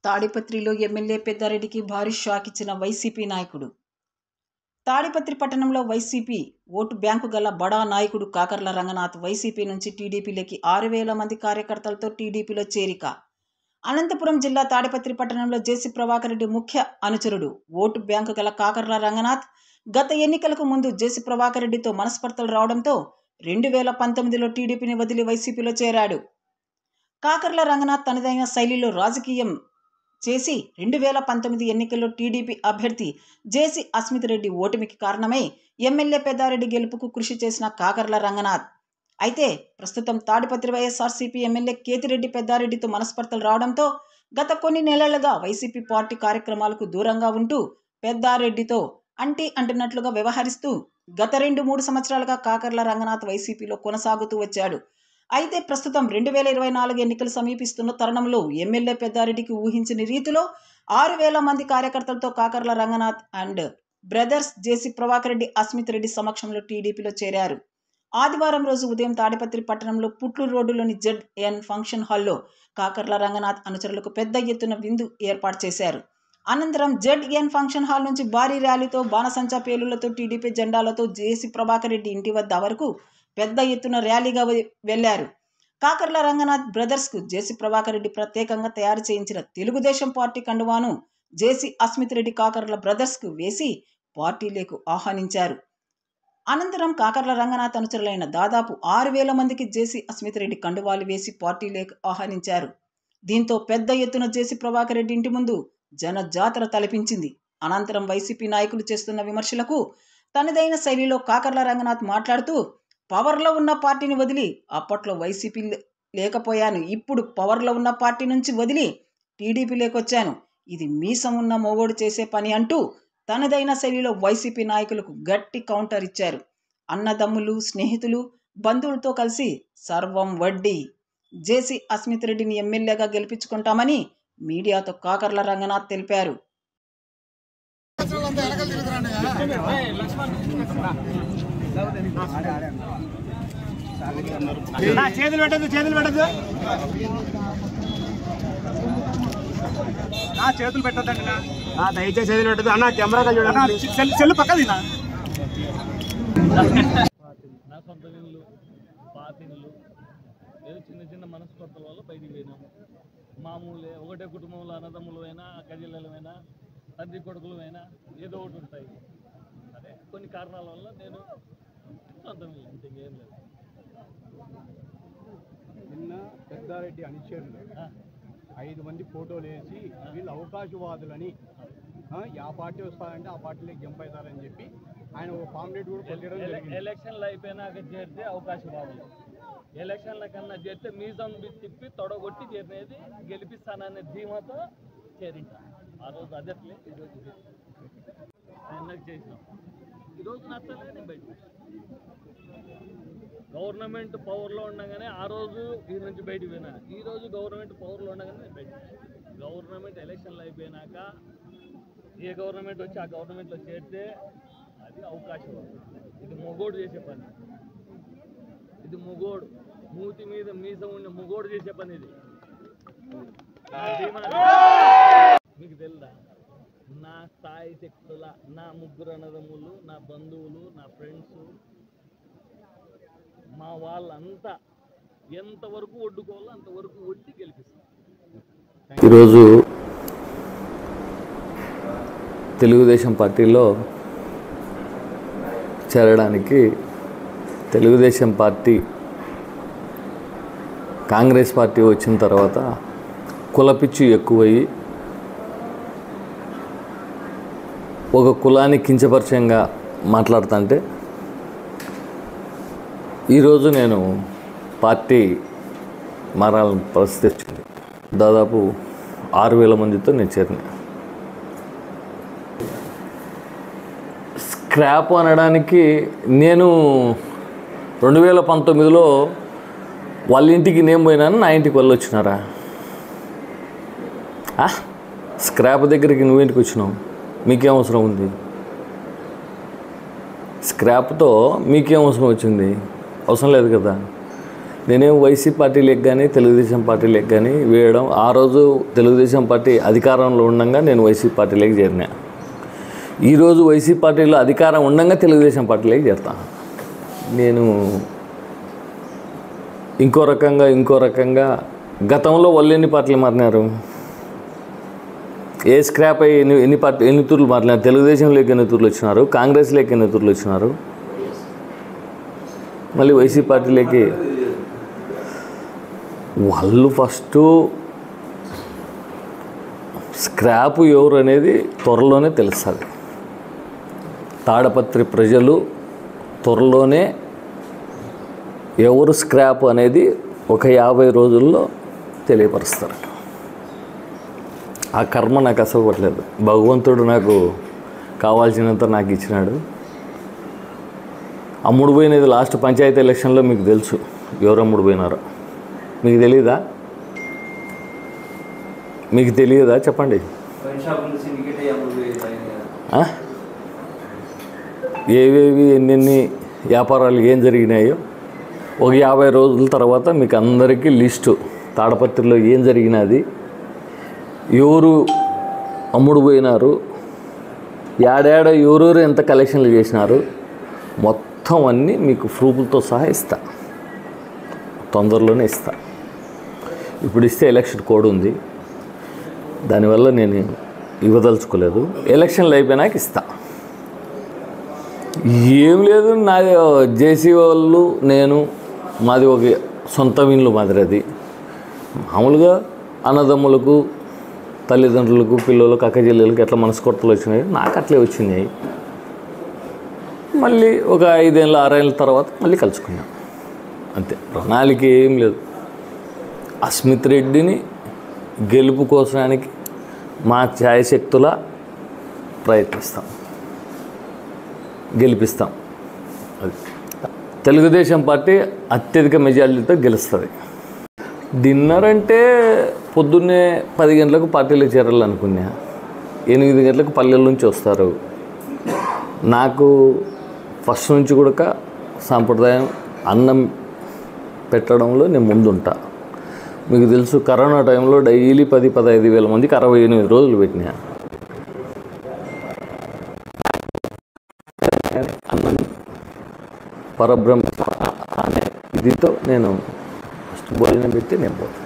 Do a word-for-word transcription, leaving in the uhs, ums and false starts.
తాడిపత్రిలో ఎమ్మెల్యే పెద్దారెడ్డికి భారీ షాక్ ఇచ్చిన వైసీపీ నాయకుడు. తాడిపత్రి పట్టణంలో వైసీపీ ఓటు బ్యాంకు గల బడా నాయకుడు కాకర్ల రంగనాథ్ వైసీపీ నుంచి టీడీపీలోకి ఆరు వేల మంది కార్యకర్తలతో టీడీపీలో చేరిక. అనంతపురం జిల్లా తాడిపత్రి పట్టణంలో జేసీ ప్రభాకర్ రెడ్డి ముఖ్య అనుచరుడు ఓటు బ్యాంకు గల కాకర్ల రంగనాథ్ గత ఎన్నికలకు ముందు జేసీ ప్రభాకర్ రెడ్డితో మనస్పర్ధలు రావడంతో రెండు వేల పంతొమ్మిదిలో టీడీపీని వదిలి వైసీపీలో చేరాడు. కాకర్ల రంగనాథ్ తనదైన శైలిలో రాజకీయం చేసి రెండు వేల పంతొమ్మిది ఎన్నికల్లో టీడీపీ అభ్యర్థి జేసీ అస్మిత్ రెడ్డి ఓటమికి కారణమై ఎమ్మెల్యే పెద్దారెడ్డి గెలుపుకు కృషి చేసిన కాకర్ల రంగనాథ్ అయితే ప్రస్తుతం తాడిపత్రి వైఎస్ఆర్సీపీ ఎమ్మెల్యే కేతిరెడ్డి పెద్దారెడ్డితో మనస్పర్ధలు రావడంతో గత కొన్ని నెలలుగా వైసీపీ పార్టీ కార్యక్రమాలకు దూరంగా ఉంటూ పెద్దారెడ్డితో అంటి అంటున్నట్లుగా వ్యవహరిస్తూ గత రెండు మూడు సంవత్సరాలుగా కాకర్ల రంగనాథ్ వైసీపీలో కొనసాగుతూ వచ్చాడు. అయితే ప్రస్తుతం రెండు వేల ఇరవై నాలుగు ఎన్నికలు సమీపిస్తున్న తరుణంలో ఎమ్మెల్యే పెద్దారెడ్డికి ఊహించని రీతిలో ఆరు వేల మంది కార్యకర్తలతో Kakarla Ranganath and brothers JC Prabhakar Reddy Asmith Reddy సమక్షంలో టీడీపీలో చేరారు. ఆదివారం రోజు ఉదయం తాడిపత్రి పట్టణంలో పుట్లూరు రోడ్డులోని జెడ్ ఎన్ ఫంక్షన్ హాల్లో కాకర్ల రంగనాథ్ అనుచరులకు పెద్ద ఎత్తున విందు ఏర్పాటు చేశారు. అనంతరం జెడ్ ఎన్ ఫంక్షన్ హాల్ నుంచి భారీ ర్యాలీతో బాణసంచా పేలులతో టీడీపీ జెండాలతో జేసీ ప్రభాకర్ రెడ్డి ఇంటి వద్ద వరకు పెద్ద ఎత్తున ర్యాలీగా వెళ్లారు. కాకర్ల రంగనాథ్ బ్రదర్స్కు జేసీ ప్రభాకర్ రెడ్డి ప్రత్యేకంగా తయారు చేయించిన తెలుగుదేశం పార్టీ కండువాను జేసీ అస్మిత్ రెడ్డి కాకర్ల బ్రదర్స్కు వేసి పార్టీలకు ఆహ్వానించారు. అనంతరం కాకర్ల రంగనాథ్ అనుచరులైన దాదాపు ఆరు వేల మందికి జేసీ అస్మిత్ రెడ్డి కండువాలు వేసి పార్టీలకు ఆహ్వానించారు. దీంతో పెద్ద ఎత్తున జేసీ ప్రభాకర్ రెడ్డి ఇంటి ముందు జన జాతర తలపించింది. అనంతరం వైసీపీ నాయకులు చేస్తున్న విమర్శలకు తనదైన శైలిలో కాకర్ల రంగనాథ్ మాట్లాడుతూ పవర్లో ఉన్న పార్టీని వదిలి అప్పట్లో వైసీపీ లేకపోయాను, ఇప్పుడు పవర్లో ఉన్న పార్టీ నుంచి వదిలి టీడీపీ లేకొచ్చాను, ఇది మీసం ఉన్న మొగోడు చేసే పని అంటూ తనదైన శైలిలో వైసీపీ నాయకులకు గట్టి కౌంటర్ ఇచ్చారు. అన్నదమ్ములు, స్నేహితులు, బంధువులతో కలిసి సర్వం వడ్డీ జేసీ అస్మిత్ రెడ్డిని ఎమ్మెల్యేగా గెలిపించుకుంటామని మీడియాతో కాకర్ల రంగనాథ్ తెలిపారు. చేతులు పెట్టద్దు చేతులు పెట్టద్దు నా చేతులు పెట్టద్దండి నా దయచేసి చేతులు పెట్టద్దు అన్న. కెమెరా చూడండి, సెల్ పక్కది నా సొంత ఇల్లు పాతిళ్ళు ఏదో చిన్న చిన్న మనస్పర్ధల వల్ల బయటికి పోయినాము. మామూలే, ఒకటే కుటుంబంలో అన్నదమ్ములు అయినా కజిల్లమైనా తండ్రి కొడుకులు అయినా ఏదో ఒకటి ఉంటాయి. అదే కొన్ని కారణాల వల్ల నేను సొంతం ఇల్లు అంతే, ఇంకేం లేదు. నిన్న పెద్దారెడ్డి అనుచరులు ఐదు మంది ఫోటోలు వేసి వీళ్ళు అవకాశవాదులని ఆ పార్టీ వస్తారంటే ఆ పార్టీలోకి జంప్ అవుతారని చెప్పి ఆయన ఒక పాంప్లెట్ కూడా పెట్టడం జరిగింది. ఎలక్షన్లు అయిపోయినాక చేరితే అవకాశవాదులు, ఎలక్షన్ల కన్నా చేరితే మీసం తిప్పి తొడగొట్టి చేరినది గెలిపిస్తాననే ధీమాతో చేరింట. ఆ రోజు అదట్లే ఈరోజు నిన్నకు చేసినాం. ఈరోజు నచ్చలే నేను బయట. గవర్నమెంట్ పవర్లో ఉండగానే ఆ రోజు ఈ నుంచి బయటకు పోయినాను. ఈరోజు గవర్నమెంట్ పవర్లో ఉండగానే నేను బయట. గవర్నమెంట్ ఎలక్షన్లు అయిపోయినాక ఏ గవర్నమెంట్ వచ్చి ఆ గవర్నమెంట్లో చేరితే అది అవకాశం. ఇది మొగోడు చేసే పని, ఇది మొగోడు మూతి మీద మీసం ఉండే మొగోడు చేసే పని ఇది. మీకు తెలుదా, నా స్థాయి శక్తుల నా ముగ్గురు అన్నదమ్ములు, నా బంధువులు, నా ఫ్రెండ్స్, మా వాళ్ళంతా ఎంతవరకు ఒడ్డుకోవాలో అంతవరకు ఒడ్డి గెలిపిస్తారు. ఈరోజు తెలుగుదేశం పార్టీలో చేరడానికి తెలుగుదేశం పార్టీ కాంగ్రెస్ పార్టీ వచ్చిన తర్వాత కులపిచ్చి ఎక్కువయ్యి ఒక కులాన్ని కించపరిచయంగా మాట్లాడుతుంటే ఈరోజు నేను పార్టీ మారాలని పరిస్థితి వచ్చింది. దాదాపు ఆరు వేల మందితో నేను చేరిన. స్క్రాప్ అనడానికి నేను రెండు వేల పంతొమ్మిదిలో వాళ్ళ ఇంటికి నేను పోయినాను, నా ఇంటికి వాళ్ళు వచ్చినారా? స్క్రాప్ దగ్గరికి నువ్వేంటికి వచ్చినావు? మీకేం అవసరం ఉంది? స్క్రాప్తో మీకేం అవసరం వచ్చింది? అవసరం లేదు కదా. నేనేం వైసీపీ పార్టీలకు కానీ తెలుగుదేశం పార్టీలకు కానీ వేయడం, ఆ రోజు తెలుగుదేశం పార్టీ అధికారంలో ఉండగా నేను వైసీపీ పార్టీలోకి చేరినా. ఈరోజు వైసీపీ పార్టీలో అధికారం ఉండగా తెలుగుదేశం పార్టీలోకి చేరుతాను. నేను ఇంకో రకంగా ఇంకో రకంగా గతంలో వాళ్ళు ఎన్ని పార్టీలు మారినారు, ఏ స్క్రాప్ అయ్యి ఎన్ని ఎన్ని పార్టీ ఎన్ని తూర్లు మారినారు, తెలుగుదేశంలోకి ఎన్ని తూర్లు వచ్చినారు, కాంగ్రెస్లోకి ఎన్ని తూర్లు వచ్చినారు, మళ్ళీ వైసీపీ పార్టీలోకి. వాళ్ళు ఫస్ట్ స్క్రాప్ ఎవరు అనేది త్వరలోనే తెలుస్తుంది. తాడపత్రి ప్రజలు త్వరలోనే ఎవరు స్క్రాప్ అనేది ఒక యాభై రోజుల్లో తెలియపరుస్తారు. ఆ కర్మ నాకు అసలు పట్టలేదు. భగవంతుడు నాకు కావాల్సినంత నాకు ఇచ్చినాడు. అమ్ముడు పోయినది లాస్ట్ పంచాయతీ ఎలక్షన్లో మీకు తెలుసు ఎవరు అమ్ముడు పోయినారో. మీకు తెలియదా? మీకు తెలియదా చెప్పండి. ఏవేవి ఎన్నెన్ని వ్యాపారాలు ఏం జరిగినాయో ఒక యాభై రోజుల తర్వాత మీకు అందరికీ లిస్టు, తాడపత్రిలో ఏం జరిగినది, ఎవరు అమ్ముడు పోయినారు, ఏడాడ ఎవరెవరు ఎంత కలెక్షన్లు చేసినారు, మొత్తం అన్నీ మీకు ప్రూఫ్లతో సహా ఇస్తా. తొందరలోనే ఇస్తా. ఇప్పుడు ఇస్తే ఎలక్షన్ కోడ్ ఉంది, దానివల్ల నేను ఇవ్వదలుచుకోలేదు. ఎలక్షన్లు అయిపోయినాక ఇస్తా. ఏం లేదు, నాది జేసీ వాళ్ళు నేను మాది ఒక సొంత ఇల్లు మాదిరి. అది మామూలుగా అన్నదమ్ములకు తల్లిదండ్రులకు పిల్లలకు అక్క చెల్లెలకు ఎట్లా మనస్కొట్టలు వచ్చినాయి నాకు అట్లే వచ్చినాయి. మళ్ళీ ఒక ఐదేళ్ళ ఆరేళ్ళ తర్వాత మళ్ళీ కలుసుకున్నాం అంతే. ప్రణాళిక ఏం లేదు. అస్మిత్ రెడ్డిని గెలుపు కోసానికి మా ఛాయశక్తుల ప్రయత్నిస్తాం, గెలిపిస్తాం. అది తెలుగుదేశం పార్టీ అత్యధిక మెజారిటీతో గెలుస్తుంది. డిన్నర్ అంటే పొద్దున్నే పది గంటలకు పార్టీలో చేరాలనుకున్నా, ఎనిమిది గంటలకు పల్లెల నుంచి వస్తారు. నాకు ఫస్ట్ నుంచి కూడా సాంప్రదాయం అన్నం పెట్టడంలో నేను ముందుంటా. మీకు తెలుసు కరోనా టైంలో డైలీ పది పదహైదు వేల మందికి అరవై ఎనిమిది రోజులు పెట్టినా. అన్నం పరబ్రహ్మ అనే ఇదితో నేను ఫస్ట్ భోజనం పెట్టి నేను పోతాను.